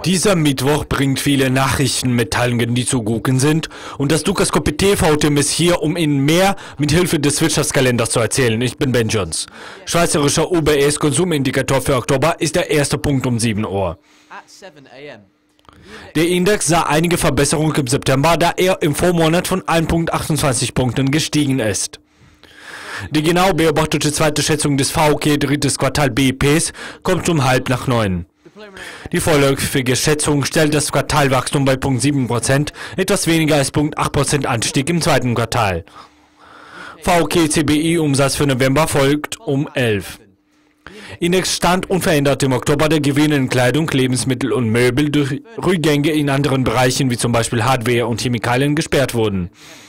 Dieser Mittwoch bringt viele Nachrichtenmitteilungen, die zu gucken sind, und das Lukas Koppe TV-Team ist hier, um Ihnen mehr mit Hilfe des Wirtschaftskalenders zu erzählen. Ich bin Ben Jones. Schweizerischer UBS-Konsumindikator für Oktober ist der erste Punkt um 7 Uhr. Der Index sah einige Verbesserungen im September, da er im Vormonat von 1,28 Punkten gestiegen ist. Die genau beobachtete zweite Schätzung des VK drittes Quartal BIPs kommt um 8:30. Die vorläufige Schätzung stellt das Quartalwachstum bei 0,7%, etwas weniger als 0,8% Anstieg im zweiten Quartal. VK-CBI-Umsatz für November folgt um 11. Index stand unverändert im Oktober, der Gewinne in Kleidung, Lebensmittel und Möbel durch Rückgänge in anderen Bereichen wie zum Beispiel Hardware und Chemikalien gesperrt wurden.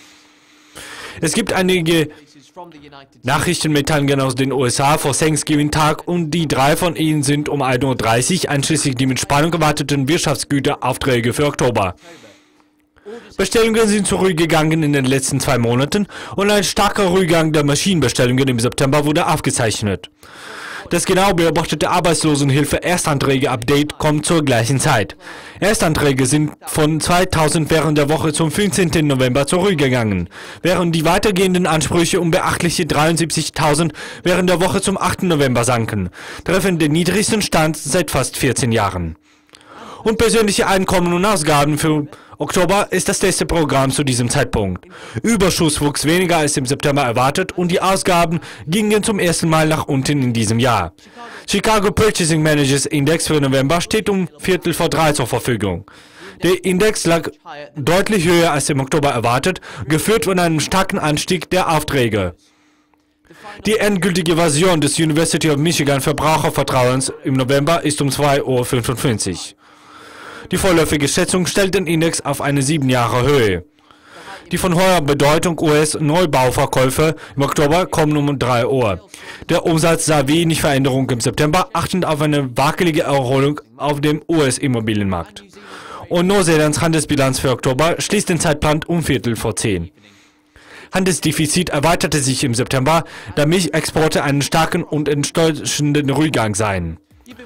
Es gibt einige Nachrichtenmitteilungen aus den USA vor Thanksgiving-Tag und die 3 von ihnen sind um 1:30 Uhr, einschließlich die mit Spannung erwarteten Wirtschaftsgüteraufträge für Oktober. Bestellungen sind zurückgegangen in den letzten 2 Monaten und ein starker Rückgang der Maschinenbestellungen im September wurde aufgezeichnet. Das genau beobachtete Arbeitslosenhilfe-Erstanträge-Update kommt zur gleichen Zeit. Erstanträge sind von 2000 während der Woche zum 15. November zurückgegangen, während die weitergehenden Ansprüche um beachtliche 73.000 während der Woche zum 8. November sanken, treffend den niedrigsten Stand seit fast 14 Jahren. Und persönliche Einkommen und Ausgaben für Oktober ist das letzte Programm zu diesem Zeitpunkt. Überschuss wuchs weniger als im September erwartet und die Ausgaben gingen zum ersten Mal nach unten in diesem Jahr. Chicago Purchasing Managers Index für November steht um 2:45 zur Verfügung. Der Index lag deutlich höher als im Oktober erwartet, geführt von einem starken Anstieg der Aufträge. Die endgültige Version des University of Michigan Verbrauchervertrauens im November ist um 2:55 Uhr. Die vorläufige Schätzung stellt den Index auf eine 7-Jahre-Höhe. Die von hoher Bedeutung US-Neubauverkäufe im Oktober kommen um 3 Uhr. Der Umsatz sah wenig Veränderung im September, achtend auf eine wackelige Erholung auf dem US-Immobilienmarkt. Und Neuseelands Handelsbilanz für Oktober schließt den Zeitplan um 9:15 Uhr. Handelsdefizit erweiterte sich im September, da Milchexporte einen starken und enttäuschenden Rückgang seien.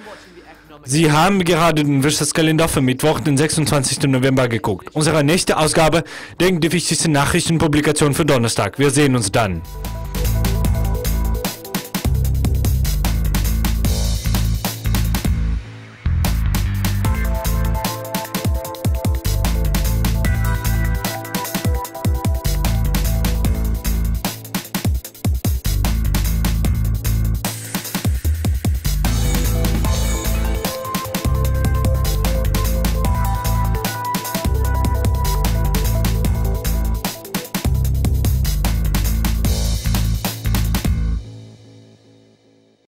Sie haben gerade den Wirtschaftskalender für Mittwoch, den 26. November geguckt. Unsere nächste Ausgabe denkt die wichtigsten Nachrichtenpublikationen für Donnerstag. Wir sehen uns dann.